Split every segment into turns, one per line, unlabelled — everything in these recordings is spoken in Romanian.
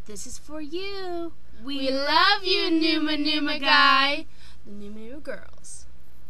This is for you.
We love you, Numa Numa guy. The Numa Numa girls.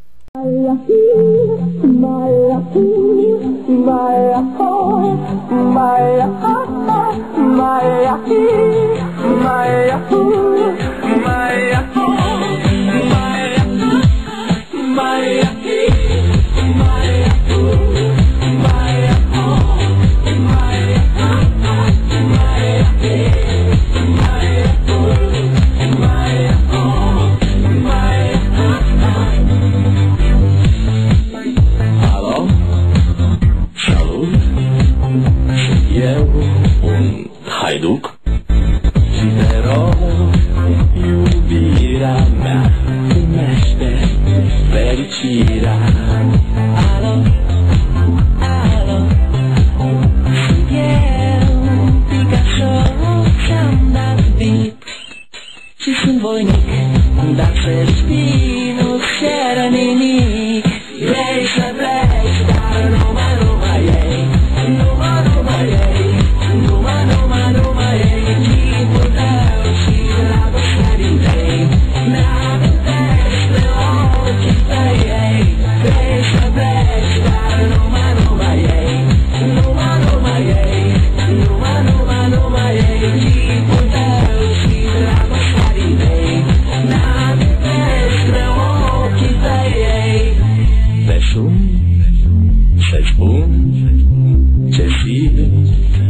Haiduc și te rog, iubirea mea, primește fericirea. Alo, alo, sunt eu, Picasso, ți-am dat beat și sunt voinic, dar să știi, nu cer nimic. Vrei să pleci, dar numai ei, numai ei. Numa Numa Numa ei, chipul tău și dragostea din tei. Mi-amintesc de ochii tăi ei. Vrei să pleci, dar numai ei. Numai ei, numai ei. Chipul tău și dragostea din tei. Mi-amintesc de ochii tăi ei. Te sun, să-ți spun ce simt.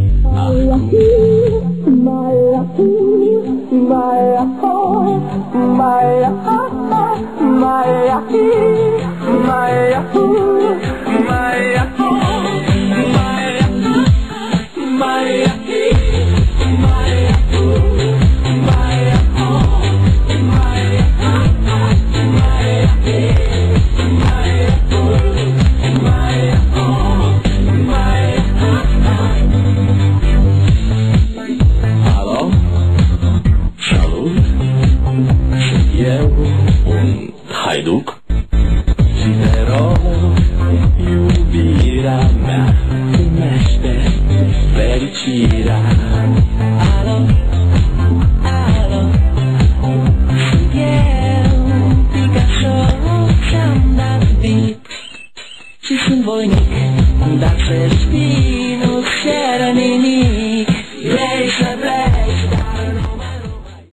Haiduc și te rog, iubirea mea, primește fericirea.